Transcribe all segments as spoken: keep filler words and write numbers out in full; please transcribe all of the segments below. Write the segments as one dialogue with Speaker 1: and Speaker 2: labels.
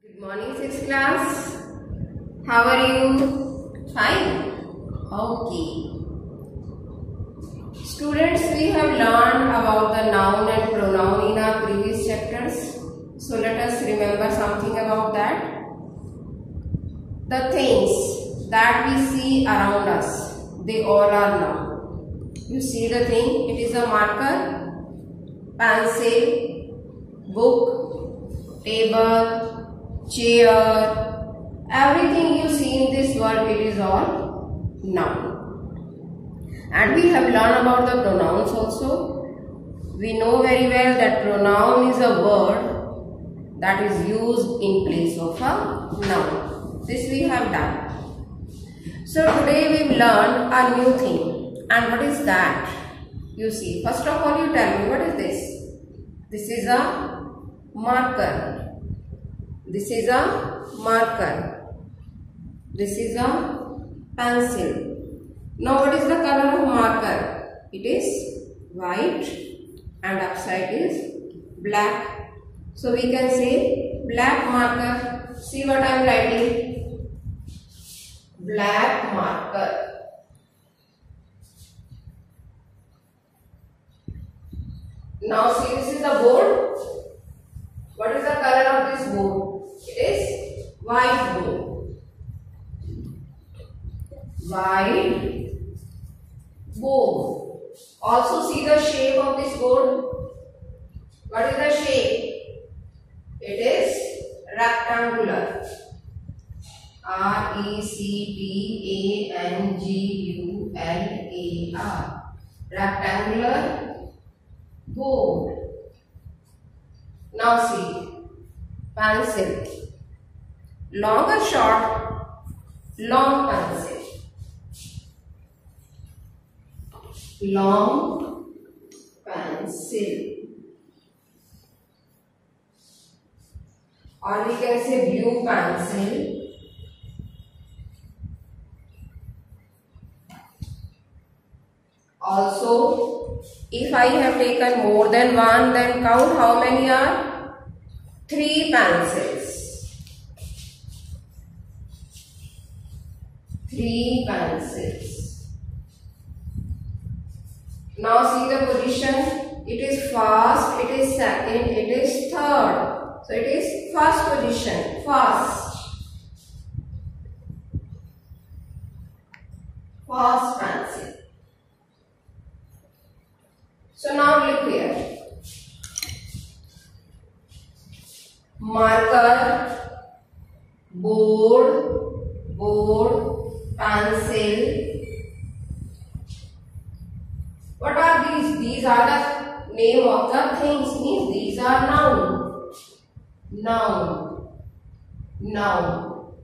Speaker 1: Good morning, sixth class. How are you? Fine. Okay. Students, we have learned about the noun and pronoun in our previous chapters. So let us remember something about that. The things that we see around us, they all are noun. You see the thing, it is a marker, pencil, book, table, chair, everything you see in this world, it is all noun. And we have learned about the pronouns also. We know very well that pronoun is a word that is used in place of a noun. This we have done. So today we learned a new thing. And what is that? You see, first of all you tell me, what is this? This is a marker. This is a marker. This is a pencil. Now what is the color of marker? It is white and upside is black. So we can say black marker. See what I am writing? Black marker. Now see, this is the board. What is the color of this board? It is white board. White board. Also see the shape of this board. What is the shape? It is rectangular. R E C T A N G U L A R. Rectangular board. Now see, pencil. Long or short? Long pencil. Long pencil. Or we can say blue pencil. Also, if I have taken more than one, then count how many are? Three pencils. Three pencils. Now see the position. It is first, it is second, it is third. So it is first position. First. First pencil. So now look here. Marker, board, board, pencil. What are these? These are the name of the things. Means these are noun. Noun. Noun.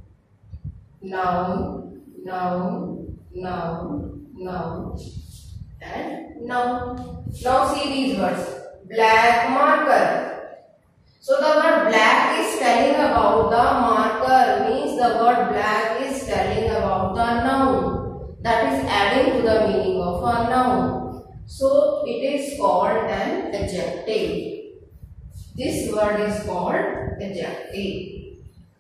Speaker 1: Noun. Noun. Noun. Noun. And noun. Now see these words. Black marker. So the word black is telling about the marker, means the word black is telling about the noun, that is adding to the meaning of a noun. So it is called an adjective. This word is called adjective.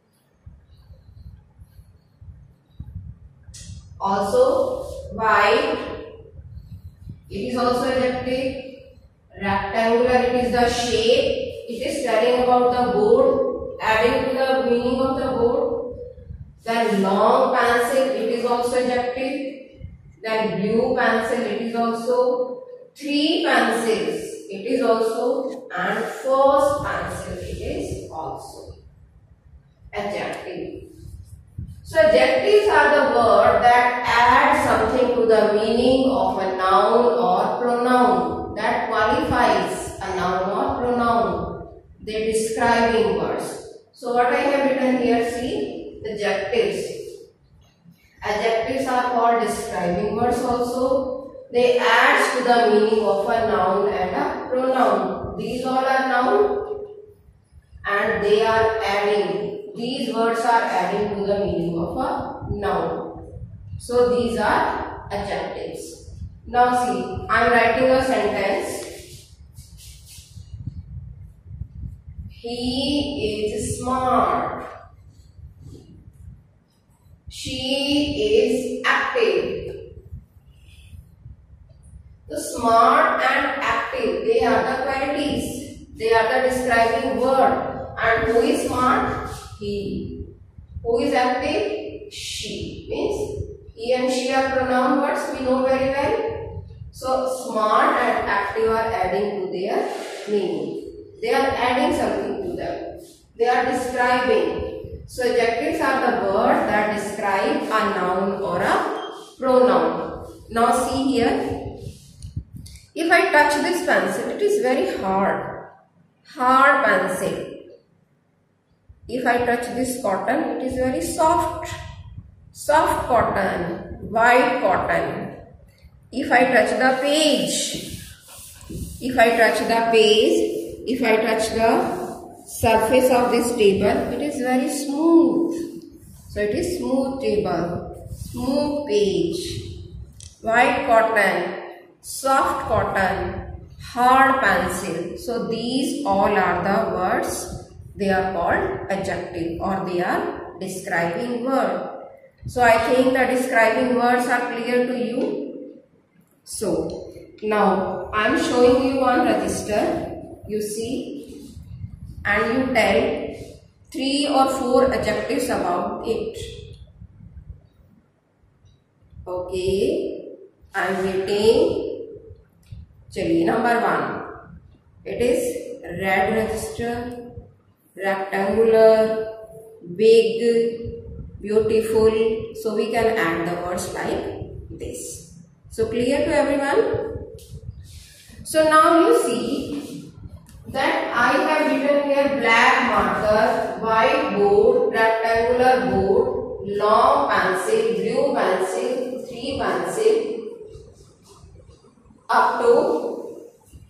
Speaker 1: Also white, it is also adjective. Rectangular, it is the shape. It is telling about the board, adding to the meaning of the board. Then long pencil, it is also adjective. Then blue pencil, it is also. Three pencils, it is also. And first pencil, it is also adjective. So adjectives are the word that add something to the meaning of a noun or pronoun, that qualifies a noun or pronoun. They are describing words. So what I have written here, see, adjectives. Adjectives are called describing words also. They add to the meaning of a noun and a pronoun. These all are noun and they are adding. These words are adding to the meaning of a noun. So these are adjectives. Now see, I am writing a sentence. He is smart. She is active. So smart and active, they are the qualities. They are the describing word. And who is smart? He. Who is active? She. Means he and she are pronoun words, we know very well. So smart and active are adding to their meaning. They are adding something to them. They are describing. So adjectives are the words that describe a noun or a pronoun. Now see here. If I touch this pencil, it is very hard. Hard pencil. If I touch this cotton, it is very soft. Soft cotton. White cotton. If I touch the page, if I touch the page, if I touch the surface of this table, it is very smooth. So it is smooth table, smooth page, white cotton, soft cotton, hard pencil. So these all are the words. They are called adjective or they are describing word. So I think the describing words are clear to you. So now I am showing you one register, you see, and you tell three or four adjectives about it. Okay, I am waiting. Chaliye, number one. It is red register, rectangular, big, beautiful. So we can add the words like this. So clear to everyone? So now you see that I have written here black marker, white board, rectangular board, long pencil, blue pencil, three pencil, up to.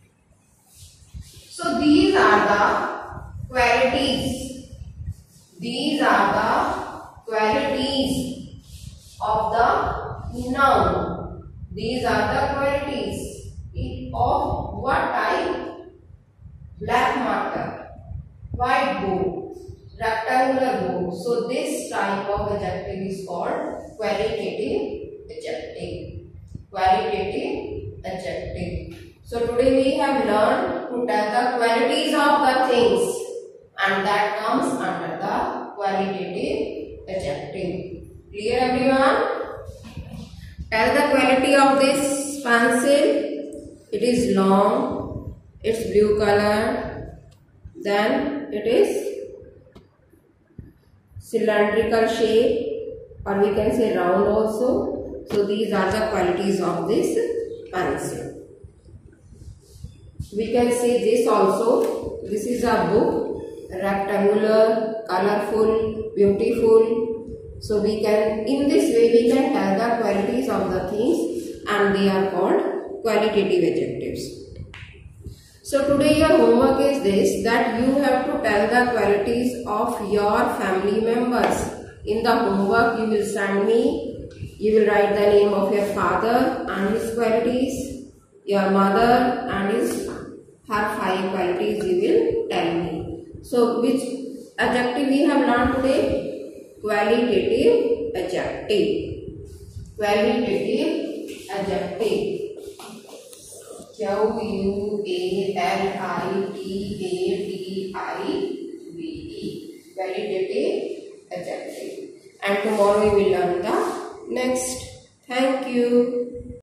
Speaker 1: So these are the qualities. These are the qualities of the noun. These are the qualities of what type? Black marker, white board, rectangular board. So this type of adjective is called qualitative adjective. Qualitative adjective. So today we have learned to tell the qualities of the things, and that comes under the qualitative adjective. Clear everyone? Tell the quality of this pencil. It is long, it's blue color, then it is cylindrical shape, or we can say round also. So these are the qualities of this pencil. We can say this also. This is a book, rectangular, colorful, beautiful. So we can, in this way we can tell the qualities of the things, and they are called qualitative adjectives. So today your homework is this, that you have to tell the qualities of your family members. In the homework you will send me, you will write the name of your father and his qualities, your mother and his, her five qualities you will tell me. So which adjective we have learned today? Qualitative adjective. Qualitative adjective. Q U A L I T A T I V E. Qualitative adjective. And tomorrow we will learn the next. Thank you.